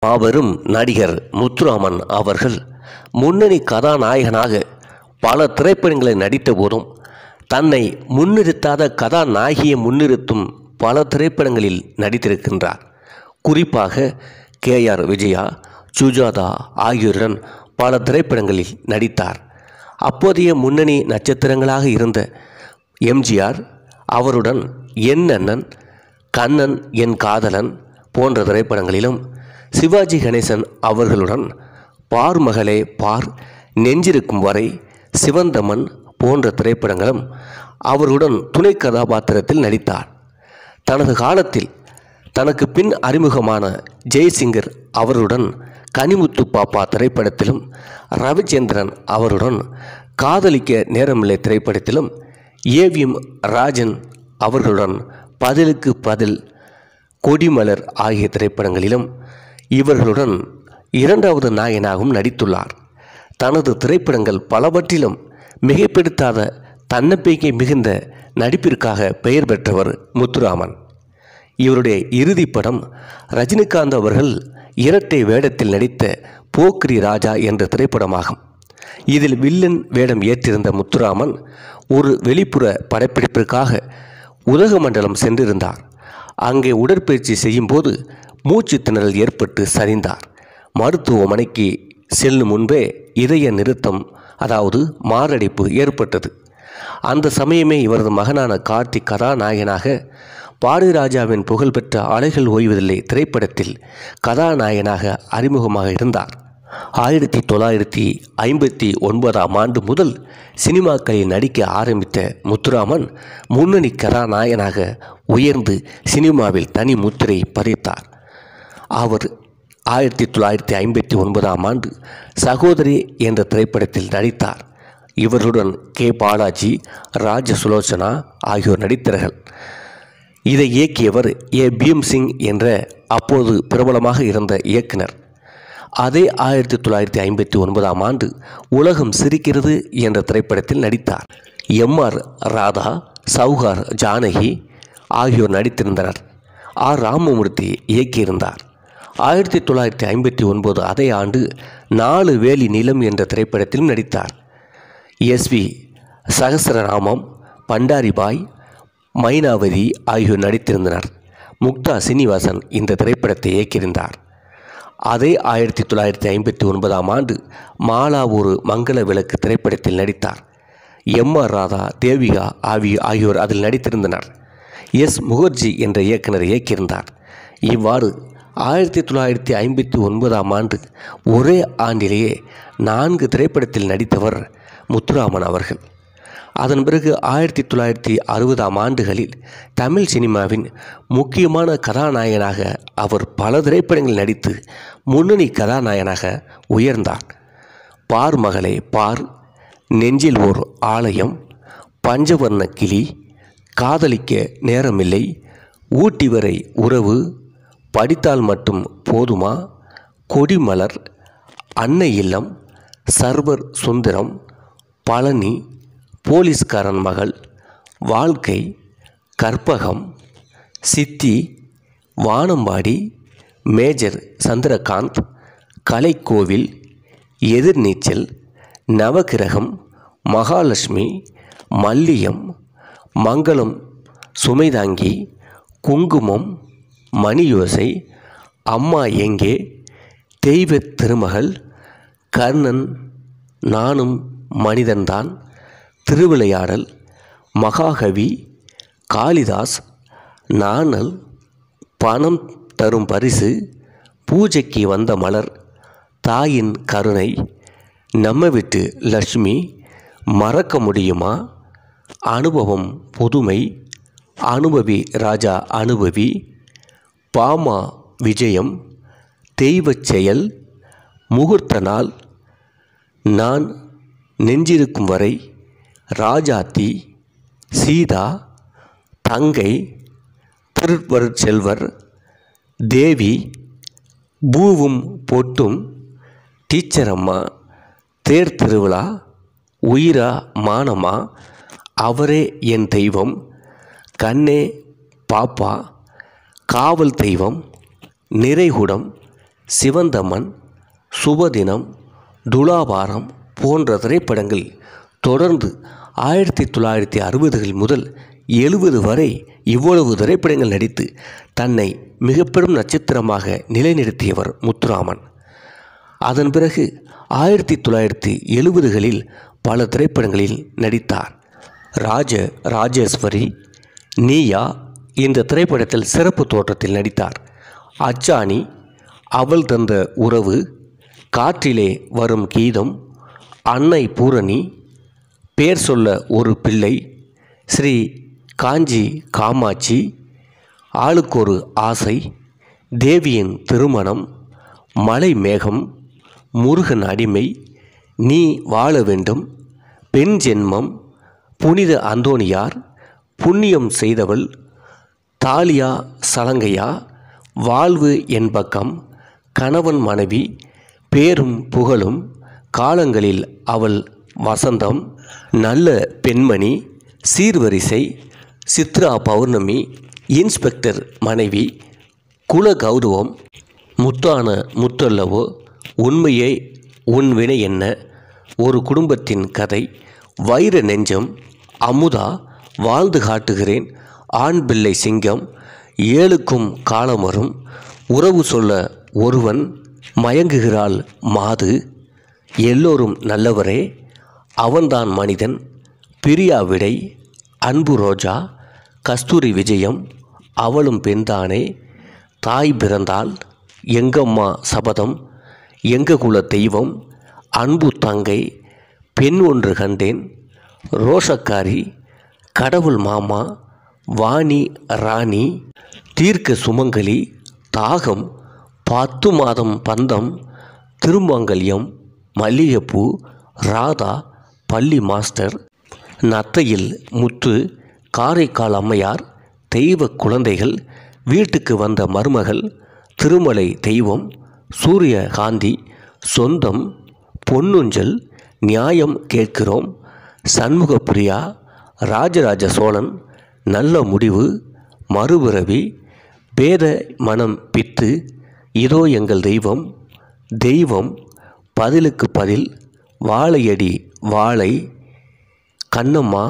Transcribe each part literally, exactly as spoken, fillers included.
மாபெரும் நடிகர் முத்துராமன் அவர்கள் முன்னணி கதாநாயகனாக பல திரைப்படங்களில் நடித்த போதும் தன்னை முன்னிறுத்தாத கதாநாயகியை முன்னிறுத்தும் பல திரைப்படங்களில் நடித்திருக்கின்றார். குறிப்பாக கே ஆர் விஜயா, சுஜாதா ஆகியோருடன் பல திரைப்படங்களில் நடித்தார். அப்போதைய முன்னணி நட்சத்திரங்களாக இருந்த எம் ஜி ஆர் அவருடன் என் அண்ணன், கண்ணன் என் காதலன் போன்ற திரைப்படங்களிலும், சிவாஜி கணேசன் அவர்களுடன் பார் மகளே பார், நெஞ்சிருக்கும் வரை, சிவந்தமன் போன்ற திரைப்படங்களும் அவருடன் துணை கதாபாத்திரத்தில் நடித்தார். தனது காலத்தில் தனக்கு பின் அறிமுகமான ஜெய்சிங்கர் அவருடன் கனிமுத்து பாப்பா திரைப்படத்திலும், ரவிச்சந்திரன் அவருடன் காதலிக்க நேரமில்லை திரைப்படத்திலும், ஏவிஎம் ராஜன் அவர்களுடன் பதிலுக்கு பதில், கொடிமலர் ஆகிய திரைப்படங்களிலும் இவர்களுடன் இரண்டாவது நாயகனாகவும் நடித்துள்ளார். தனது திரைப்படங்கள் பலவற்றிலும் மிகைப்படுத்தாத தன்னம்பிக்கை மிகுந்த நடிப்பிற்காக பெயர் பெற்றவர் முத்துராமன். இவருடைய இறுதி படம் ரஜினிகாந்த் அவர்கள் இரட்டை வேடத்தில் நடித்த போக்கிரி ராஜா என்ற திரைப்படமாகும். இதில் வில்லன் வேடம் ஏற்றிருந்த முத்துராமன் ஒரு வெளிப்புற படப்பிடிப்பிற்காக உதகமண்டலம் சென்றிருந்தார். அங்கே உடற்பயிற்சி செய்யும் போது மூச்சு திணறல் ஏற்பட்டு சரிந்தார். மருத்துவமனைக்கு செல்லும் முன்பே இதய நிறுத்தம், அதாவது மாரடைப்பு ஏற்பட்டது. அந்த சமயமே இவரது மகனான கார்த்திக் கதாநாயகனாக பாரதிராஜாவின் புகழ்பெற்ற அலைகள் ஓய்வதில்லை திரைப்படத்தில் கதாநாயகனாக அறிமுகமாக இருந்தார். ஆயிரத்தி தொள்ளாயிரத்தி ஐம்பத்தி ஒன்பதாம் ஆண்டு முதல் சினிமாக்களில் நடிக்க ஆரம்பித்த முத்துராமன் முன்னணி கதாநாயகனாக உயர்ந்து சினிமாவில் தனி முத்திரை பதித்தார். அவர் ஆயிரத்தி தொள்ளாயிரத்தி ஐம்பத்தி ஒன்பதாம் ஆண்டு சகோதரி என்ற திரைப்படத்தில் நடித்தார். இவருடன் கே பாலாஜி, ராஜ சுலோச்சனா ஆகியோர் நடித்தார்கள். இதை இயக்கியவர் ஏ பீம்சிங் என்ற அப்போது பிரபலமாக இருந்த இயக்குனர். அதே ஆயிரத்தி தொள்ளாயிரத்தி ஐம்பத்தி ஒன்பதாம் ஆண்டு உலகம் சிரிக்கிறது என்ற திரைப்படத்தில் நடித்தார். எம் ஆர் ராதா, சௌகார் ஜானகி ஆகியோர் நடித்திருந்தனர். ஆர் ராமமூர்த்தி இயக்கியிருந்தார். ஆயிரத்தி தொள்ளாயிரத்தி ஐம்பத்தி ஒன்பது அதே ஆண்டு நாலு வேலி நிலம் என்ற திரைப்படத்திலும் நடித்தார். எஸ் வி சகசரராமம், பண்டாரிபாய், மைனாவதி ஆகியோர் நடித்திருந்தனர். முக்தா சீனிவாசன் இந்த திரைப்படத்தை இயக்கியிருந்தார். அதே ஆயிரத்தி தொள்ளாயிரத்தி ஐம்பத்தி ஒன்பதாம் ஆண்டு மாலா ஒரு மங்கள விளக்கு திரைப்படத்தில் நடித்தார். எம் ஆர் ராதா, தேவிகா ஆகிய ஆகியோர் அதில் நடித்திருந்தனர். எஸ் முகர்ஜி என்ற இயக்குனர் இயக்கியிருந்தார். இவ்வாறு ஆயிரத்தி தொள்ளாயிரத்தி ஐம்பத்தி ஒன்பதாம் ஆண்டு ஒரே ஆண்டிலேயே நான்கு திரைப்படத்தில் நடித்தவர் முத்துராமன் அவர்கள். அதன் பிறகு ஆயிரத்தி தொள்ளாயிரத்தி அறுபதாம் ஆண்டுகளில் தமிழ் சினிமாவின் முக்கியமான கதாநாயகனாக அவர் பல திரைப்படங்களில் நடித்து முன்னணி கதாநாயகனாக உயர்ந்தார். பார் மகளே பார், நெஞ்சில் ஓர் ஆலயம், பஞ்சவர்ண கிளி, காதலிக்க நேரமில்லை, ஊட்டி வரை உறவு, படித்தால் மட்டும் போதுமா, கொடிமலர், அன்னை இல்லம், சர்வர் சுந்தரம், பழனி, போலீஸ்காரன் மகள், வாழ்க்கை, கற்பகம், சித்தி, வானம்பாடி, மேஜர் சந்திரகாந்த், கலைக்கோவில், எதிர்நீச்சல், நவகிரகம், மகாலட்சுமி, மல்லியம், மங்களம் சுமைதாங்கி, குங்குமம், மணியோசை, அம்மா எங்கே, தெய்வ திருமகள், கர்ணன், நானும் மனிதன்தான், திருவிளையாடல், மகாகவி, காளிதாஸ், நாணல், பணம் தரும் பரிசு, பூஜைக்கு வந்த மலர், தாயின் கருணை, நம்ம வீட்டு லட்சுமி, மறக்க முடியுமா, அனுபவம் புதுமை, அனுபவி ராஜா அனுபவி, பாமா விஜயம், தெய்வச் செயல், முகூர்த்த நாள், நான் நெஞ்சிருக்கும் வரை, ராஜாத்தி, சீதா, தங்கை, திருவருட்செல்வர், தேவி, பூவும் பொட்டும், டீச்சரம்மா, தேர் திருவிழா, உயிரா மானமா, அவரே என் தெய்வம், கண்ணே பாப்பா, காவல் தெய்வம், நிறைகுடம், சிவந்தமன், சுபதினம், துலாபாரம் போன்ற திரைப்படங்கள் தொடர்ந்து ஆயிரத்தி தொள்ளாயிரத்தி அறுபதுகள் முதல் எழுபது வரை இவ்வளவு திரைப்படங்கள் நடித்து தன்னை மிக பெரும் நட்சத்திரமாக நிலைநிறுத்தியவர் முத்துராமன். அதன் பிறகு ஆயிரத்தி தொள்ளாயிரத்தி எழுபதுகளில் பல திரைப்படங்களில் நடித்தார். ராஜ ராஜேஸ்வரி, நீயா இந்த திரைப்படத்தில் சிறப்பு தோற்றத்தில் நடித்தார். அச்சாணி, அவள் தந்த உறவு, காற்றிலே வரும் கீதம், அன்னை பூரணி, பேர் சொல்ல ஒரு பிள்ளை, ஸ்ரீ காஞ்சி காமாட்சி, ஆளுக்கொரு ஆசை, தேவியின் திருமணம், மலை மேகம், முருகன் அடிமை, நீ வாழ வேண்டும், பெண் ஜென்மம், புனித அந்தோணியார், புண்ணியம் செய்தவள், தாலியா சலங்கையா, வாழ்வு என் பக்கம், கணவன் மனைவி, பேரும் புகழும், காலங்களில் அவள் வசந்தம், நல்ல பெண்மணி, சீர்வரிசை, சித்ரா பௌர்ணமி, இன்ஸ்பெக்டர் மனைவி, குல கௌரவம், முத்தான முத்தல்லவோ, உண்மையே உன் வினை என்ன, ஒரு குடும்பத்தின் கதை, வைர நெஞ்சம், அமுதா, வாழ்ந்து காட்டுகிறேன், ஆண் பிள்ளை சிங்கம், ஏழுக்கும் காலம் வரும், உறவு சொல்ல ஒருவன், மயங்குகிறாள் மாது, எல்லோரும் நல்லவரே, அவன்தான் மனிதன், பிரியா விடை, அன்பு ரோஜா, கஸ்தூரி விஜயம், அவளும் பெண்தானே, தாய் பிறந்தால், எங்கம்மா சபதம், எங்க குல தெய்வம், அன்பு தங்கை, பெண் ஒன்று கண்டேன், ரோஷக்காரி, கடவுள் மாமா, வாணி ராணி, தீர்க்க சுமங்கலி, தாகம், பத்து மாதம் பந்தம், திருமங்கல்யம், மல்லிகைப்பூ, ராதா, பள்ளி மாஸ்டர், நத்தையில் முத்து, காரைக்கால் அம்மையார், தெய்வ குழந்தைகள், வீட்டுக்கு வந்த மருமகள், திருமலை தெய்வம், சூரியகாந்தி, சொந்தம், பொன்னுஞ்சல், நியாயம் கேட்கிறோம், சண்முகப்பிரியா, ராஜராஜ சோழன், நல்ல முடிவு, மறுபிறவி, பேத மனம் பித்து, இதோ எங்கள் தெய்வம், தெய்வம், பதிலுக்கு பதில், வாழையடி வாழை, கண்ணம்மா,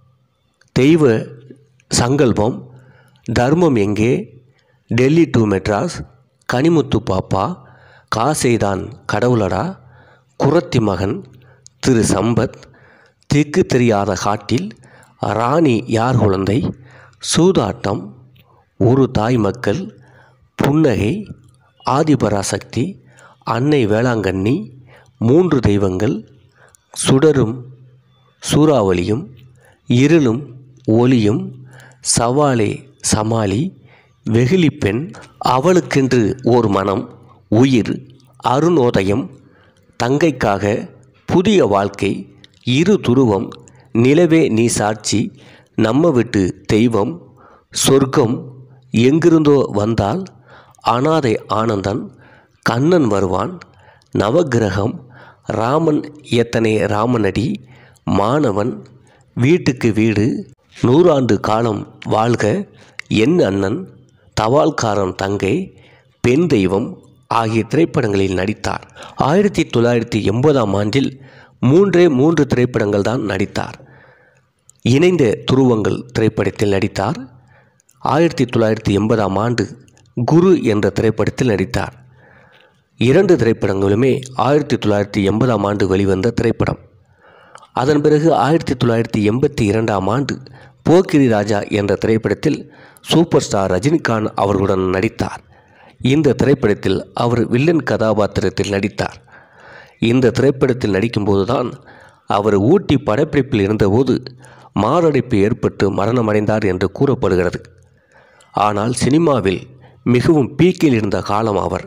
தெய்வ சங்கல்பம், தர்மம் எங்கே, டெல்லி டு மெட்ராஸ், கனிமுத்து பாப்பா, காசைதான் கடவுளடா, குரத்தி மகன், திரு சம்பத், திக்கு தெரியாத காட்டில், ராணி யார் குழந்தை, சூதாட்டம், ஒரு தாய் மக்கள், புன்னகை, ஆதிபராசக்தி, அன்னை வேளாங்கண்ணி, மூன்று தெய்வங்கள், சுடரும் சூறாவளியும், இருளும் ஒளியும், சவாலே சமாளி, வெகுளிப்பெண், அவளுக்கென்று ஓர் மனம், உயிர், அருணோதயம், தங்கைக்காக புதிய வாழ்க்கை, இரு துருவம், நிலவே நீ சாட்சி, நம்ம விட்டு தெய்வம், சொர்க்கம், எங்கிருந்தோ வந்தால், அனாதை ஆனந்தன், கண்ணன் வருவான், நவக்கிரகம், ராமன் எத்தனை ராமனடி, மாணவன், வீட்டுக்கு வீடு, நூறாண்டு காலம் வாழ்க, என் அண்ணன், தபால்காரன் தங்கை, பெண் தெய்வம் ஆகிய திரைப்படங்களில் நடித்தார். ஆயிரத்தி தொள்ளாயிரத்தி எண்பதாம் ஆண்டில் மூன்றே மூன்று திரைப்படங்கள் தான் நடித்தார். இணைந்த துருவங்கள் திரைப்படத்தில் நடித்தார். ஆயிரத்தி தொள்ளாயிரத்தி எண்பதாம் ஆண்டு குரு என்ற திரைப்படத்தில் நடித்தார். இரண்டு திரைப்படங்களுமே ஆயிரத்தி தொள்ளாயிரத்தி எண்பதாம் ஆண்டு வெளிவந்த திரைப்படம். அதன் பிறகு ஆயிரத்தி தொள்ளாயிரத்தி எண்பத்தி இரண்டாம் ஆண்டு போக்கிரி ராஜா என்ற திரைப்படத்தில் சூப்பர் ஸ்டார் ரஜினிகாந்த் அவர்களுடன் நடித்தார். இந்த திரைப்படத்தில் அவர் வில்லன் கதாபாத்திரத்தில் நடித்தார். இந்த திரைப்படத்தில் நடிக்கும்போது தான் அவர் ஊட்டி படப்பிடிப்பில் இருந்தபோது மாரடைப்பு ஏற்பட்டு மரணமடைந்தார் என்று கூறப்படுகிறது. ஆனால் சினிமாவில் மிகவும் பீக்கில் இருந்த காலம் அவர்.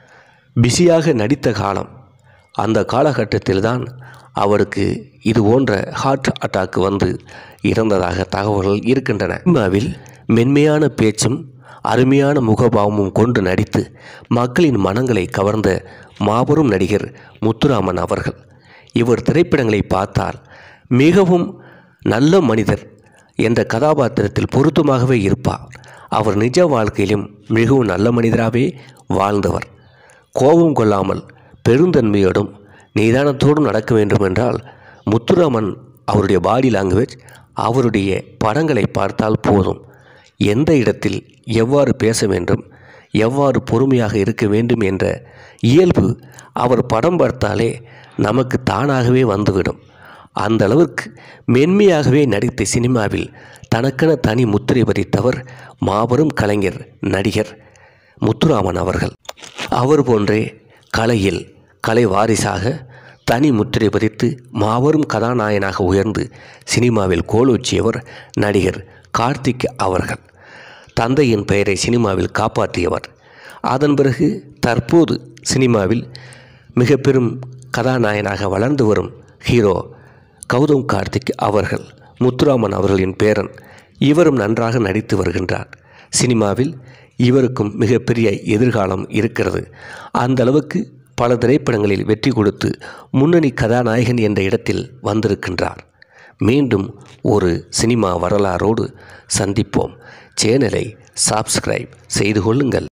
பிஸியாக நடித்த காலம். அந்த காலகட்டத்தில்தான் அவருக்கு இது போன்ற ஹார்ட் அட்டாக் வந்து இறந்ததாக தகவல்கள் இருக்கின்றன. சினிமாவில் மென்மையான பேச்சும் அருமையான முகபாவமும் கொண்டு நடித்து மக்களின் மனங்களை கவர்ந்த மாபெரும் நடிகர் முத்துராமன் அவர்கள். இவர் திரைப்படங்களை பார்த்தால் மிகவும் நல்ல மனிதர் என்ற கதாபாத்திரத்தில் பொருத்தமாகவே இருப்பார். அவர் நிஜ வாழ்க்கையிலும் மிகவும் நல்ல மனிதராகவே வாழ்ந்தவர். கோபம் கொள்ளாமல் பெருந்தன்மையோடும் நிதானத்தோடும் நடக்க வேண்டுமென்றால் முத்துராமன் அவருடைய பாடி லாங்குவேஜ், அவருடைய படங்களை பார்த்தால் போதும். எந்த இடத்தில் எவ்வாறு பேச வேண்டும், எவ்வாறு பொறுமையாக இருக்க வேண்டும் என்ற இயல்பு அவர் படம் பார்த்தாலே நமக்கு தானாகவே வந்துவிடும். அந்த அளவுக்கு மென்மையாகவே நடித்த சினிமாவில் தனக்கென தனி முத்திரை பதித்தவர் மாபெரும் கலைஞர் நடிகர் முத்துராமன் அவர்கள். அவர் போன்றே கலையில் கலை வாரிசாக தனி முத்திரை பதித்து மாபெரும் கதாநாயகனாக உயர்ந்து சினிமாவில் கோலோச்சியவர் நடிகர் கார்த்திக் அவர்கள். தந்தையின் பெயரை சினிமாவில் காப்பாற்றியவர். அதன் பிறகு தற்போது சினிமாவில் மிக பெரும் கதாநாயகனாக வளர்ந்து வரும் ஹீரோ கௌதம் கார்த்திக் அவர்கள், முத்துராமன் அவர்களின் பேரன். இவரும் நன்றாக நடித்து வருகின்றார். சினிமாவில் இவருக்கும் மிகப்பெரிய எதிர்காலம் இருக்கிறது. அந்த அளவுக்கு பல திரைப்படங்களில் வெற்றி கொடுத்து முன்னணி கதாநாயகன் என்ற இடத்தில் வந்திருக்கின்றார். மீண்டும் ஒரு சினிமா வரலாறோடு சந்திப்போம். சேனலை சப்ஸ்கிரைப் செய்து கொள்ளுங்கள்.